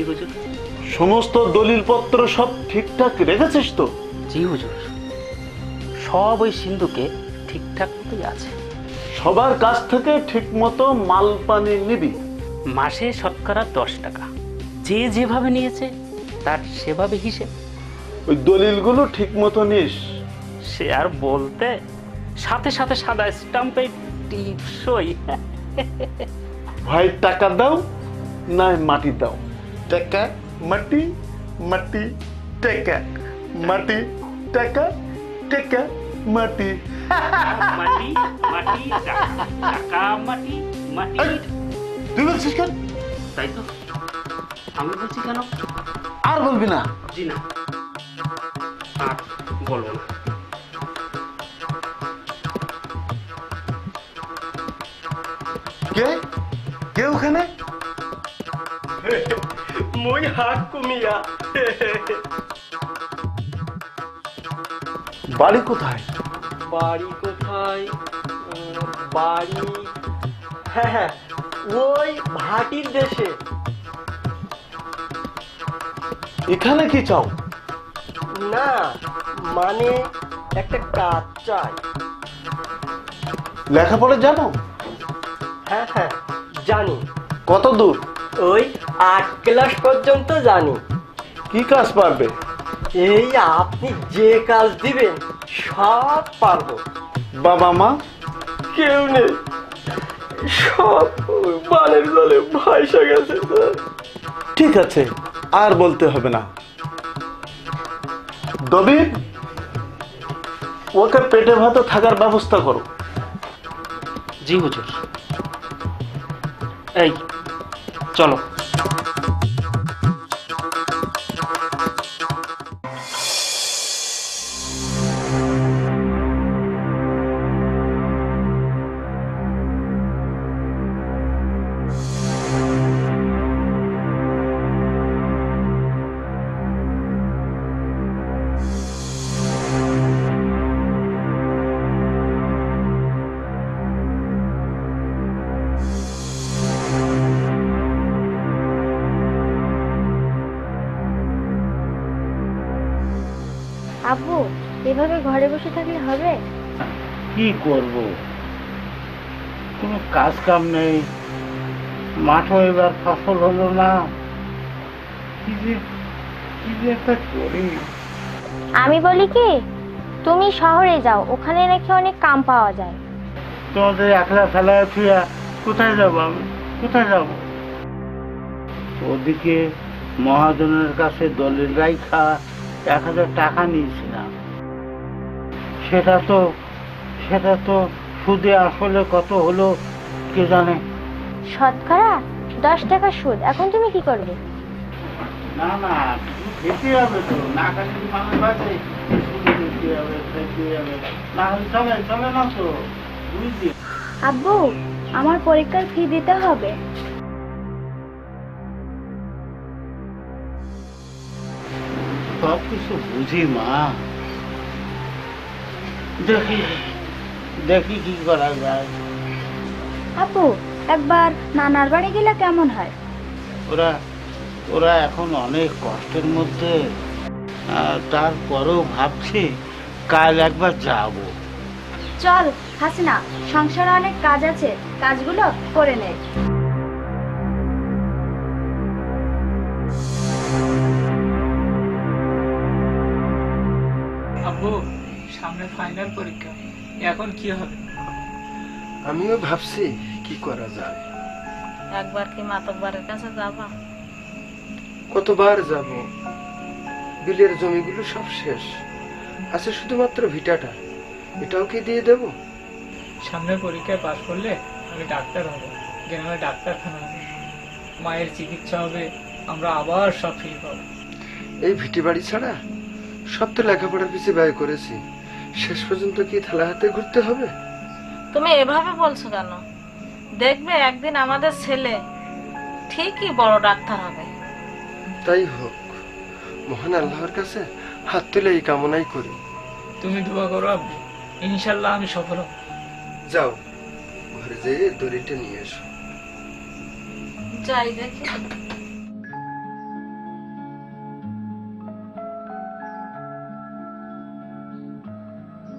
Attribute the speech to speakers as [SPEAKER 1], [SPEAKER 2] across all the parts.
[SPEAKER 1] হুজুর।
[SPEAKER 2] সমস্ত দলিলপত্র সব ঠিকঠাক রেখেছিস তো?
[SPEAKER 1] জি হুজুর, সব ওই সিন্ধুকে ঠিকঠাক মতোই আছে।
[SPEAKER 2] সবার কাছ থেকে ঠিক মতো মাল পানি নিবি।
[SPEAKER 1] মাসে শতকরা 10 টাকা, যে যেভাবে নিয়েছে তার সেভাবে হিসেব।
[SPEAKER 2] ওই দলিলগুলো ঠিক মতো নিস।
[SPEAKER 1] সে আর বলতে, সাথে সাথে সাদা স্টাম্পে টিপসই।
[SPEAKER 2] ভাই টাকা দাও, না মাটি দাও। টাকা মাটি, মাটি টাকা, মাটি টাকা, টাকা মাটি।
[SPEAKER 1] মাটি মাটি টাকা, টাকা মাটি মাটি।
[SPEAKER 2] তুই বলছিস কেন?
[SPEAKER 1] তাই তো আমি বলছি কেন?
[SPEAKER 2] আর বলবি না?
[SPEAKER 1] জি না, আর বলবো না।
[SPEAKER 2] কে কে ওখানে?
[SPEAKER 3] মই হাত কমিয়া।
[SPEAKER 2] বাড়ি কোথায়?
[SPEAKER 3] বাড়ি কোথায়? বাড়ি, হ্যাঁ হ্যাঁ, ওই ভাটির দেশে।
[SPEAKER 2] এখানে কি চাও?
[SPEAKER 3] না মানে একটা কাজ চাই।
[SPEAKER 2] লেখাপড়া জানো?
[SPEAKER 3] হ্যাঁ হ্যাঁ জানি।
[SPEAKER 2] কত দূর?
[SPEAKER 3] ওই 8 ক্লাস পর্যন্ত জানি।
[SPEAKER 2] কি কাজ পারবে?
[SPEAKER 3] এই আপনি যে কাজ দিবেন সব পারবো।
[SPEAKER 2] বাবা মা?
[SPEAKER 3] কেউ নেই, সব বানের জলে ভাইসা গেছে স্যার।
[SPEAKER 2] ঠিক আছে, আর বলতে হবে না। দবির, ওকে পেটে ভাতে থাকার ব্যবস্থা করো।
[SPEAKER 1] জি হুজুর। এই চলো।
[SPEAKER 4] আব্বু, এভাবে ঘরে বসে থাকলে হবে?
[SPEAKER 5] কি করব, কোনো কাজ কাম নেই, মাঠও এবার ফসল হলো না, কি যে একটা করি।
[SPEAKER 4] আমি বলি কি, তুমি শহরে যাও, ওখানে নাকি অনেক কাম পাওয়া যায়।
[SPEAKER 5] তোমাদের একলা ফেলা ছুঁয়া কোথায় যাবো আমি, কোথায় যাব? ওদিকে মহাজনের কাছে দলের রাইখা 1000 টাকা নিয়েছিলাম, সেটা তো সুদে আসলে কত হলো কে জানে।
[SPEAKER 4] শতকরা 10 টাকা সুদ। এখন তুমি কি করবে?
[SPEAKER 5] না না, খেতে হবে তো, না খালি মানুষ বাঁচে, সুদে খেতে হবে, খেতে হবে, না হলে চলে না তো, বুঝলি?
[SPEAKER 4] আব্বু, আমার পরীক্ষার ফি দিতে হবে।
[SPEAKER 5] সব কিছু বুঝি মা, দেখি কি করা যায়।
[SPEAKER 4] আব্বু, একবার নানার বাড়ি গেলে কেমন হয়?
[SPEAKER 5] ওরা এখন অনেক কষ্টের মধ্যে, তারপরেও ভাবছি কাল একবার যাব।
[SPEAKER 4] চল হাসিনা, সংসারে অনেক কাজ আছে, কাজগুলো করে নে।
[SPEAKER 6] আব্বু, সামনে ফাইনাল পরীক্ষা, এখন কি হবে?
[SPEAKER 3] আমিও ভাবছি কি করা যায়।
[SPEAKER 7] একবার কি মাতব্বরের কাছে যাবা?
[SPEAKER 3] কতবার যাব, বিলের জমিগুলো সব শেষ আছে, শুধুমাত্র ভিটাটা, এটাও কি দিয়ে দেব?
[SPEAKER 6] সামনে পরীক্ষায় পাশ করলে আমি ডাক্তার হব, গ্রামে ডাক্তারখানা হবে, মায়ের চিকিৎসা হবে, আমরা আবার সব ফিরে পাবো।
[SPEAKER 3] এই ভিটে বাড়ি ছাড়া সব তো লেখাপড়ার পিছিয়ে ব্যয় করেছি, শেষ পর্যন্ত কি থালা হাতে ঘুরতে হবে?
[SPEAKER 7] তুমি এভাবে বলছো কেন? দেখবে একদিন আমাদের ছেলে ঠিকই বড় ডাক্তার হবে।
[SPEAKER 3] তাই হোক, মহান আল্লাহর কাছে হাত তুলে এই কামনাই করি।
[SPEAKER 6] তুমি দোয়া করো আব্বু, ইনশাল্লাহ আমি সফল হব।
[SPEAKER 3] যাও, ঘরে যেয়ে দড়িটা নিয়ে এসো।
[SPEAKER 7] যাই দেখি।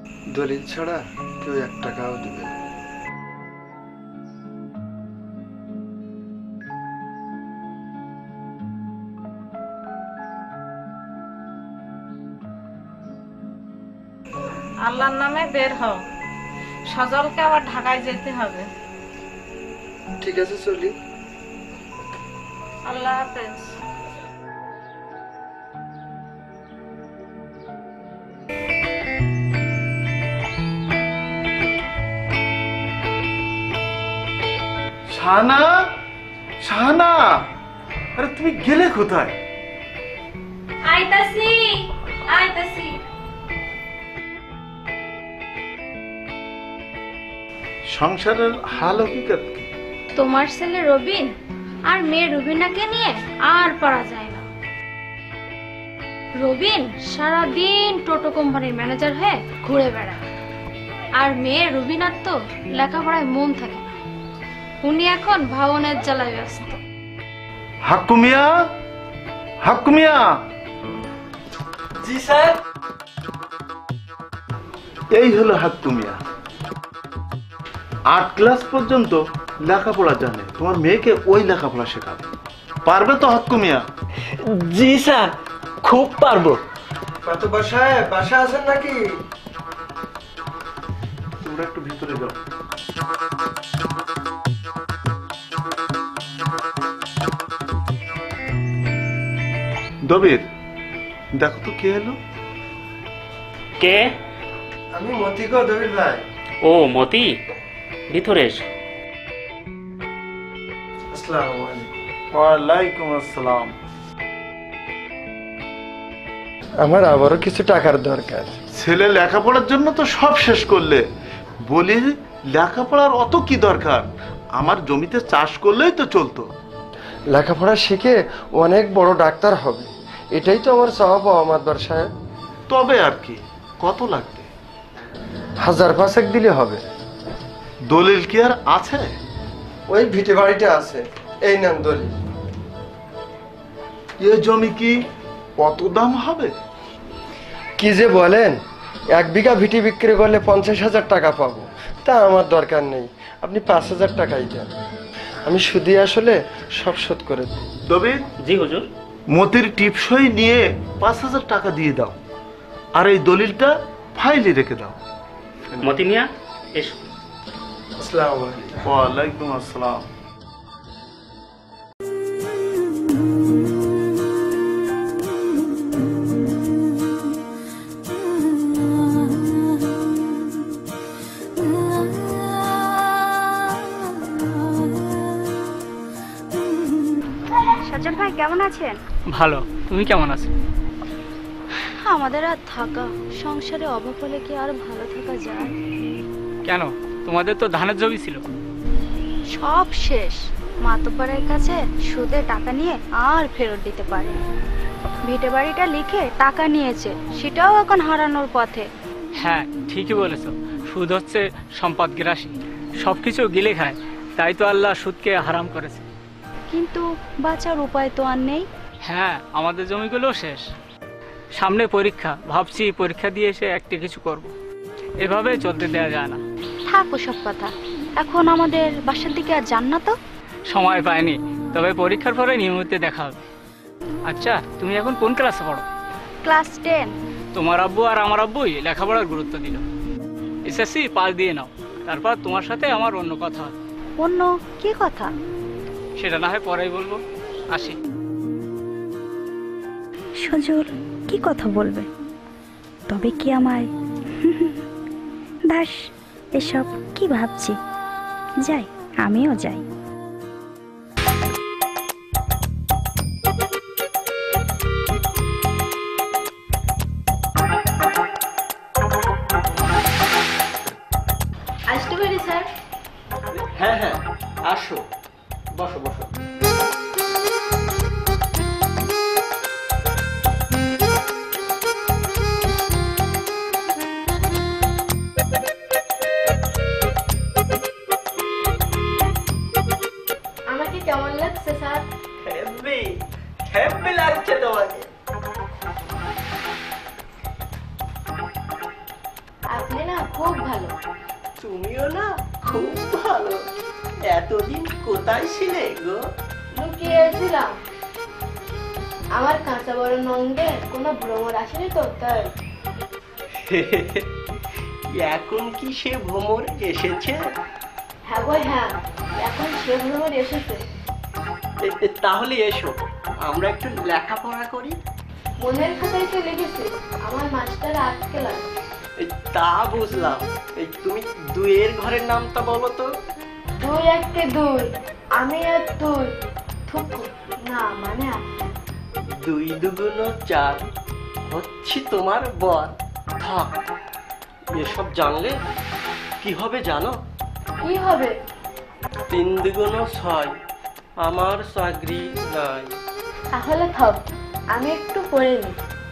[SPEAKER 3] দলিল ছাড়া কেউ 1 টাকাও দিবে না।
[SPEAKER 7] আল্লাহর নামে বের হও, সজলকে আবার ঢাকায় যেতে হবে।
[SPEAKER 3] ঠিক আছে, চলি।
[SPEAKER 7] আল্লাহ হাফেজ।
[SPEAKER 2] শাহানা, শাহানা, আরে তুমি গেলে কোথায়?
[SPEAKER 4] আইতাছি আইতাছি।
[SPEAKER 2] সংসারের হাল হকিকত কি?
[SPEAKER 4] তোমার ছেলে রবিন আর মেয়ে রুবিনাকে নিয়ে আর পারা যায় না। রবিন সারাদিন টোটো কোম্পানির ম্যানেজার হয়ে ঘুরে বেড়ায়, আর মেয়ে রুবিনার তো লেখাপড়ায় মন থাকে না। উনি এখন ভাবনের জ্বালায় ব্যস্ত।
[SPEAKER 2] হাক্কু মিয়া, হাক্কু মিয়া।
[SPEAKER 6] জি স্যার।
[SPEAKER 2] এই হলো হাক্কু মিয়া, 8 ক্লাস পর্যন্ত লেখাপড়া জানে। তোমার মেয়েকে ওই লেখাপড়া শেখাবে, পারবে তো হাক্কু মিয়া?
[SPEAKER 6] জি স্যার, খুব পারবো।
[SPEAKER 3] কত বাসা আছেন নাকি?
[SPEAKER 2] তোমরা একটু ভিতরে যাও। দবির, দেখো তো কে এলো।
[SPEAKER 1] কে?
[SPEAKER 3] আমি মতি গো, দবির ভাই।
[SPEAKER 1] ও মতি, ভিতরে এসো।
[SPEAKER 3] আসসালামু আলাইকুম।
[SPEAKER 2] ওয়ালাইকুম আসসালাম।
[SPEAKER 3] আমার আবারও কিছু টাকার দরকার।
[SPEAKER 2] ছেলে লেখাপড়ার জন্য তো সব শেষ করলে, বলি লেখাপড়ার অত কি দরকার? আমার জমিতে চাষ করলেই তো চলতো।
[SPEAKER 3] লেখাপড়া শিখে অনেক বড় ডাক্তার হবে, এটাই তো আমার চাওয়া পাওয়া মাদবর সাহেব।
[SPEAKER 2] তবে আর কি, কত লাগবে?
[SPEAKER 3] 1000 দিলে হবে।
[SPEAKER 2] দলিল কি আর আছে?
[SPEAKER 3] ওই ভিটে বাড়িটা আছে, এই নাম দলিল।
[SPEAKER 2] এ জমি কি কত দাম হবে?
[SPEAKER 3] কি যে বলেন, 1 বিঘা ভিটি বিক্রি করলে 50,000 টাকা পাবো। তা আমার দরকার নেই, আপনি 5,000 টাকাই দেন, আমি শুধু আসলে সব শোধ করে দিই।
[SPEAKER 2] দবির,
[SPEAKER 1] জি হুজুর।
[SPEAKER 2] মতির টিপসই নিয়ে 5,000 টাকা দিয়ে দাও, আর এই দলিলটা ফাইলে রেখে দাও।
[SPEAKER 1] মতি মিয়া এসো।
[SPEAKER 3] আসসালামু আলাইকুম।
[SPEAKER 2] ওয়ালাইকুম আসসালাম।
[SPEAKER 8] সজল ভাই কেমন আছেন?
[SPEAKER 6] ভালো, তুমি কেমন আছো?
[SPEAKER 8] আমাদের আর থাকা, সংসারে অভাব হলে কি আর ভালো থাকা যায়?
[SPEAKER 6] কেন, তোমাদের তো ধানের জমি ছিল।
[SPEAKER 8] সব শেষ। মাতব্বরের কাছে সুদে টাকা নিয়ে আর ফেরত দিতে পারে। ভিটে বাড়িটা লিখে টাকা নিয়েছে, সেটাও এখন হারানোর পথে।
[SPEAKER 6] হ্যাঁ, ঠিকই বলেছো। সুদ হচ্ছে সম্পদ গ্রাসী, সবকিছু গিলে খায়। তাই তো আল্লাহ সুদকে হারাম করেছে।
[SPEAKER 8] কিন্তু বাঁচার উপায় তো আর নেই।
[SPEAKER 6] হ্যাঁ, আমাদের জমিগুলো শেষ, সামনে পরীক্ষা। ভাবছি পরীক্ষা দিয়ে এসে একটা কিছু করব। এভাবে চলতে দেওয়া যায় না।
[SPEAKER 8] থাক ওসব কথা, এখন আমাদের বাসার দিকে আর যান না তো।
[SPEAKER 6] সময় পাইনি, তবে পরীক্ষার পরে নিয়মিত দেখা হবে। আচ্ছা, তুমি এখন কোন ক্লাসে পড়ো?
[SPEAKER 8] ক্লাস 10।
[SPEAKER 6] তোমার আব্বু আর আমার আব্বুই লেখাপড়ার গুরুত্ব দিল। এসএসসি পাস দিয়ে নাও, তারপর তোমার সাথে আমার অন্য কথা হবে।
[SPEAKER 8] অন্য কি কথা?
[SPEAKER 6] সেটা না হয় পরেই বলবো। আসি।
[SPEAKER 8] সজল কি কথা বলবে? তবে কি আমায়? দাস, এসব কি ভাবছি। যাই, আমিও যাই। আসতে পারি স্যার?
[SPEAKER 3] হ্যাঁ হ্যাঁ, আসো, বসো বসো।
[SPEAKER 4] খুব ভালো।
[SPEAKER 9] তুমিও না খুব ভালো। এতদিন কোথায় ছিলে গো?
[SPEAKER 4] লুকিয়েছিলাম। আমার কাঁচা বড় নন্দে কোনো ভ্রমণ আসেনি তো, তাই।
[SPEAKER 9] এখন কি সে ভ্রমর এসেছে?
[SPEAKER 4] হ্যাঁ গো হ্যাঁ, এখন সে ভ্রমণ এসেছে।
[SPEAKER 9] তাহলে এসো, আমরা একটু লেখাপড়া করি।
[SPEAKER 4] মনের খাতায় তো লিখেছি, আমার মাস্টার আজকে লাগে।
[SPEAKER 9] তা বুঝলাম। তুমি দুইয়ের ঘরের নামটা বলো তো।
[SPEAKER 4] 2 1 2, আমি আর তুই। থুকু না মানে
[SPEAKER 9] 2 2 4 হচ্ছে তোমার বর। থাক, এসব জানলে কি হবে জানো?
[SPEAKER 4] কি হবে?
[SPEAKER 9] 3 2 6, আমার চাকরি নাই।
[SPEAKER 4] তাহলে থাক, আমি একটু পড়ে নিই।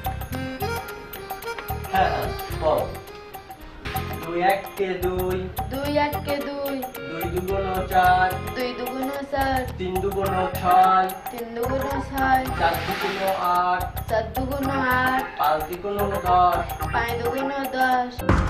[SPEAKER 9] হ্যাঁ, বল। 2 1 2,
[SPEAKER 4] 2 1 2,
[SPEAKER 9] 2 2 4,
[SPEAKER 4] 2 2 4,
[SPEAKER 9] 3 2 6,
[SPEAKER 4] 3 2 6,
[SPEAKER 9] 4 2 8,
[SPEAKER 4] 4 2 8,
[SPEAKER 9] 5 2 10,
[SPEAKER 4] 5 2 10।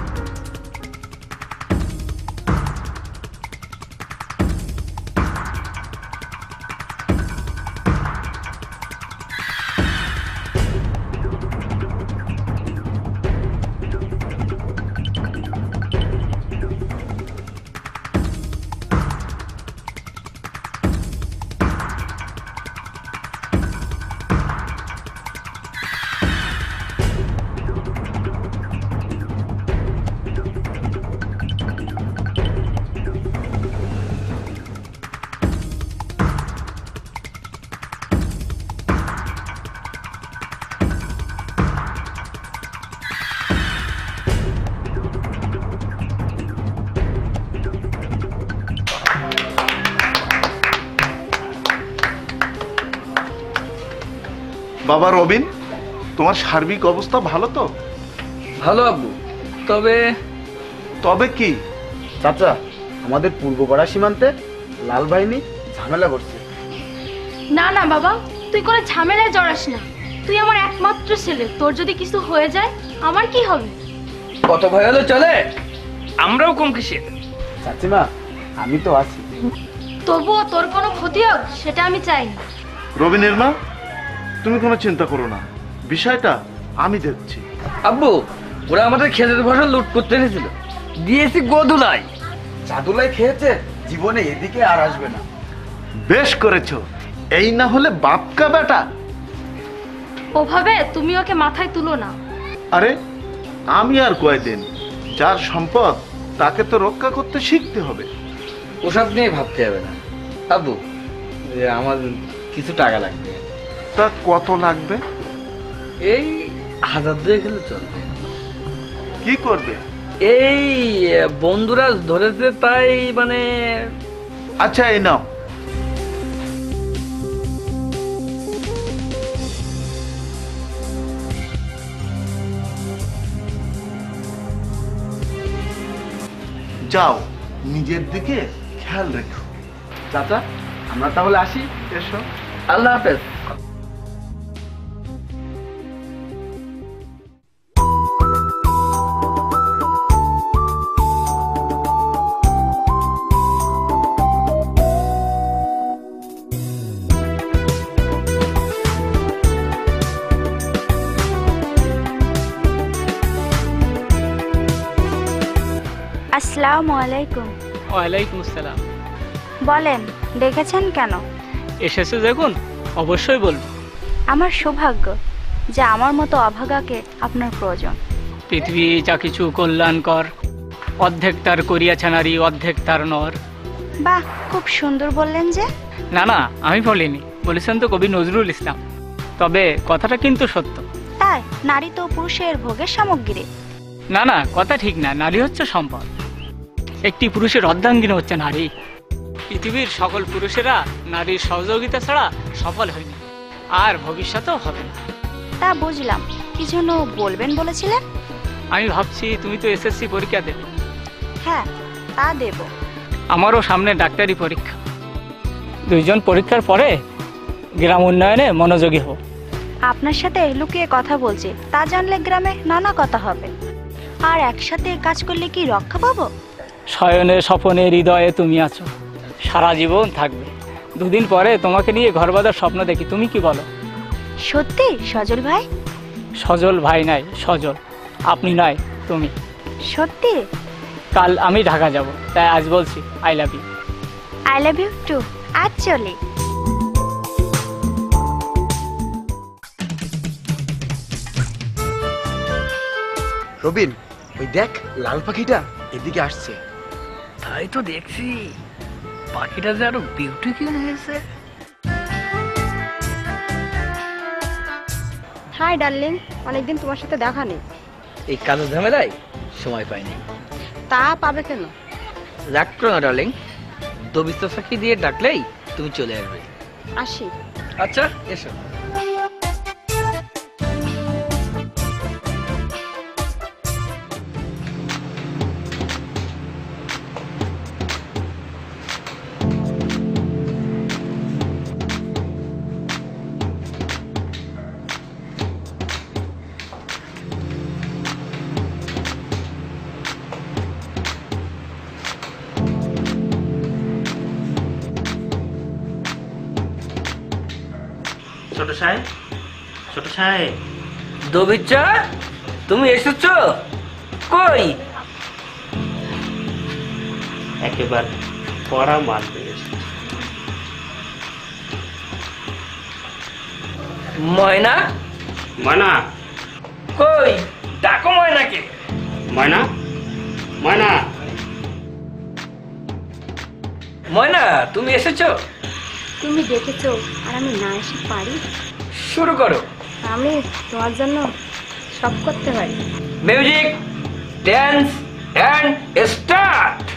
[SPEAKER 2] বাবা রবিন, তোমার সার্বিক অবস্থা ভালো তো?
[SPEAKER 10] ভালো আব্বু, তবে
[SPEAKER 2] তবে কি?
[SPEAKER 5] চাচা, আমাদের পূর্বপাড়া সীমান্তে লাল বাহিনী ঝামেলা করছে।
[SPEAKER 4] না না বাবা, তুই কোনো ঝামেলায় জড়াস না। তুই আমার একমাত্র ছেলে, তোর যদি কিছু হয়ে যায় আমার কি হবে?
[SPEAKER 10] কত ভয় হলো চলে, আমরাও কম কিসে।
[SPEAKER 5] চাচিমা, আমি তো আছি।
[SPEAKER 4] তবুও তোর কোনো ক্ষতি হোক সেটা আমি চাই না।
[SPEAKER 2] রবিনের মা, তুমি কোনো চিন্তা করো না, বিষয়টা আমি দেখছি।
[SPEAKER 10] আব্বু, ওরা আমাদের ক্ষেতের ফসল লুট করতে এসেছিল, দিয়েছি গোধুলাই।
[SPEAKER 5] চাদুলাই খেয়েছে, জীবনে এদিকে আর আসবে না।
[SPEAKER 2] বেশ করেছো, এই না হলে বাপকা বেটা।
[SPEAKER 4] ওভাবে তুমি ওকে মাথায় তুলো না।
[SPEAKER 2] আরে আমি আর কয়দিন, যার সম্পদ তাকে তো রক্ষা করতে শিখতে হবে।
[SPEAKER 10] ওসব নিয়ে ভাবতে হবে না আব্বু, আমার কিছু টাকা লাগবে।
[SPEAKER 2] তা কত লাগবে?
[SPEAKER 10] এই 1000 গেলে চলবে।
[SPEAKER 2] কি করবে?
[SPEAKER 10] এই বন্ধুরা ধরেছে তাই, মানে।
[SPEAKER 2] আচ্ছা, এই নাও। যাও, নিজের দিকে খেয়াল রেখো।
[SPEAKER 5] চাচা, আমরা তাহলে আসি।
[SPEAKER 2] এসো।
[SPEAKER 10] আল্লাহ হাফেজ।
[SPEAKER 8] আসসালামু আলাইকুম।
[SPEAKER 6] ওয়ালাইকুম আসসালাম।
[SPEAKER 8] বলেন, ডেকেছেন কেন?
[SPEAKER 6] এসেছে দেখুন, অবশ্যই বলবো।
[SPEAKER 8] আমার সৌভাগ্য যে আমার মতো অভাগাকে আপনার প্রয়োজন।
[SPEAKER 6] পৃথিবী যা কিছু কল্যাণকর, অর্ধেক তার করিয়াছে নারী, অর্ধেক তার নর।
[SPEAKER 8] বাহ, খুব সুন্দর বললেন যে।
[SPEAKER 6] না না, আমি বলিনি, বলেছেন তো কবি নজরুল ইসলাম। তবে কথাটা কিন্তু সত্য।
[SPEAKER 8] তাই নারী তো পুরুষের ভোগের সামগ্রী।
[SPEAKER 6] না না, কথা ঠিক না। নারী হচ্ছে সম্পদ। একটি পুরুষের অর্ধাঙ্গিনী হচ্ছে নারী। পৃথিবীর সকল পুরুষেরা নারীর সহযোগিতা ছাড়া সফল হয়নি, আর ভবিষ্যতেও হবে না।
[SPEAKER 8] তা বুঝলাম, কি জন্য বলবেন বলেছিলেন?
[SPEAKER 6] আমি ভাবছি তুমি তো এসএসসি পরীক্ষা দেবে।
[SPEAKER 8] হ্যাঁ, তা দেব।
[SPEAKER 6] আমারও সামনে ডাক্তারি পরীক্ষা। দুইজন পরীক্ষার পরে গ্রাম উন্নয়নে মনোযোগী হব।
[SPEAKER 8] আপনার সাথে লুকিয়ে কথা বলছি, তা জানলে গ্রামে নানা কথা হবে। আর একসাথে কাজ করলে কি রক্ষা পাবো?
[SPEAKER 6] শয়নে স্বপনে হৃদয়ে তুমি আছো, সারা জীবন থাকবে। দুদিন পরে তোমাকে নিয়ে ঘর বাঁধার স্বপ্ন দেখি, তুমি কি বলো?
[SPEAKER 8] সত্যি সজল ভাই?
[SPEAKER 6] সজল ভাই নাই, সজল। আপনি নয়, তুমি।
[SPEAKER 8] সত্যি?
[SPEAKER 6] কাল আমি ঢাকা যাব, তাই আজ বলছি I love you.
[SPEAKER 8] I love you too. আজ চলে।
[SPEAKER 3] রবিন, ওই দেখ লাল পাখিটা এদিকে আসছে।
[SPEAKER 1] তাই তো দেখছি, পাখিটা যে আরো বিউটিফুল হয়েছে।
[SPEAKER 8] হাই ডার্লিং, অনেকদিন তোমার সাথে দেখা নেই।
[SPEAKER 10] এই কাজের ঝামেলায় সময় পাইনি।
[SPEAKER 8] তা পাবে কেন?
[SPEAKER 10] রাগ করো না ডার্লিং, দবিস্তা ফাঁকি দিয়ে ডাকলেই তুমি চলে আসবে।
[SPEAKER 8] আসি।
[SPEAKER 10] আচ্ছা এসো।
[SPEAKER 1] ছোট সাহেব, ছোট সাহেব।
[SPEAKER 10] দবিচ্চা, তুমি এসেছো? কই?
[SPEAKER 1] একেবারে পড়া মাল পেয়ে এসেছে।
[SPEAKER 10] ময়না?
[SPEAKER 1] ময়না
[SPEAKER 10] কই? ডাকো ময়নাকে।
[SPEAKER 1] ময়না ময়না।
[SPEAKER 10] ময়না, তুমি এসেছো?
[SPEAKER 8] তুমি দেখেছো আর আমি না এসে পারি?
[SPEAKER 10] শুরু করো।
[SPEAKER 8] আমি তোমার জন্য সব করতে পারি।
[SPEAKER 10] Music, dance and start.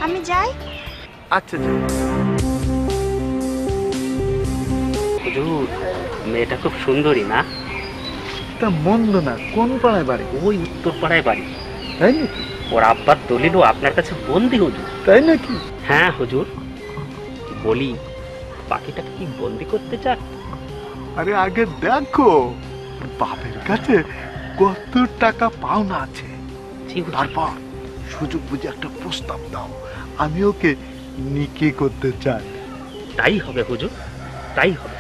[SPEAKER 8] আমি যাই।
[SPEAKER 2] আচ্ছা
[SPEAKER 1] হুজুর, মেয়েটা খুব সুন্দরী না?
[SPEAKER 2] তা মন্দ না। কোন পাড়ায় বাড়ি?
[SPEAKER 1] ওই উত্তর পাড়ায় বাড়ি।
[SPEAKER 2] তাই নাকি?
[SPEAKER 1] ওর আব্বার দলিলও আপনার কাছে বন্দি হুজুর।
[SPEAKER 2] তাই নাকি?
[SPEAKER 1] হ্যাঁ হুজুর। বলি, পাখিটাকে কি বন্দি করতে চান?
[SPEAKER 2] আরে আগে দেখো বাপের কাছে কত টাকা পাওনা আছে, তারপর সুযোগ বুঝে একটা প্রস্তাব দাও। আমি ওকে নিকে করতে চাই।
[SPEAKER 1] তাই হবে হুজুর, তাই হবে।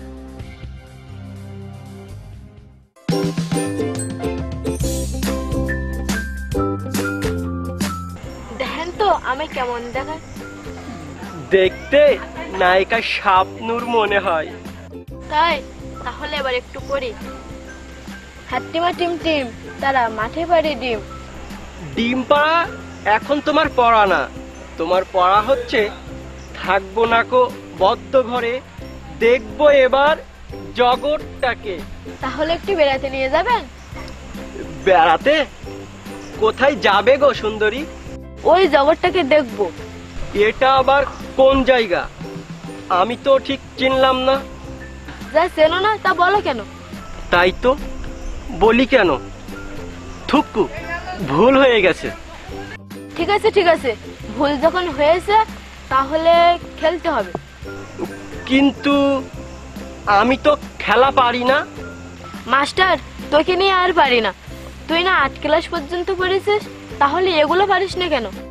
[SPEAKER 8] দেখেন তো আমি কেমন দেখায়?
[SPEAKER 3] দেখতে নায়িকা শাপনুর মনে হয়।
[SPEAKER 8] তাই? তাহলে এবার একটু করি। হাট্টিমা টিম টিম, তারা মাঠে পাড়ে ডিম।
[SPEAKER 3] ডিম পাড়া এখন তোমার পড়া না, তোমার পড়া হচ্ছে থাকবো না কো বদ্ধ ঘরে, দেখবো এবার জগৎটাকে।
[SPEAKER 8] তাহলে একটু বেড়াতে নিয়ে যাবেন?
[SPEAKER 3] বেড়াতে? কোথায় যাবে গো সুন্দরী?
[SPEAKER 8] ওই জগৎটাকে দেখবো।
[SPEAKER 3] এটা আবার কোন জায়গা? আমি তো ঠিক চিনলাম না।
[SPEAKER 8] যা চেনো না তা বলো কেন?
[SPEAKER 3] তাই তো বলি কেন, থুকু ভুল হয়ে গেছে।
[SPEAKER 8] ঠিক আছে ঠিক আছে, ভুল যখন হয়েছে তাহলে খেলতে হবে।
[SPEAKER 3] কিন্তু আমি তো খেলা পারি না।
[SPEAKER 8] মাস্টার, তোকে নিয়ে আর পারি না। তুই না 8 ক্লাস পর্যন্ত পড়েছিস, তাহলে এগুলো পারিস না কেন?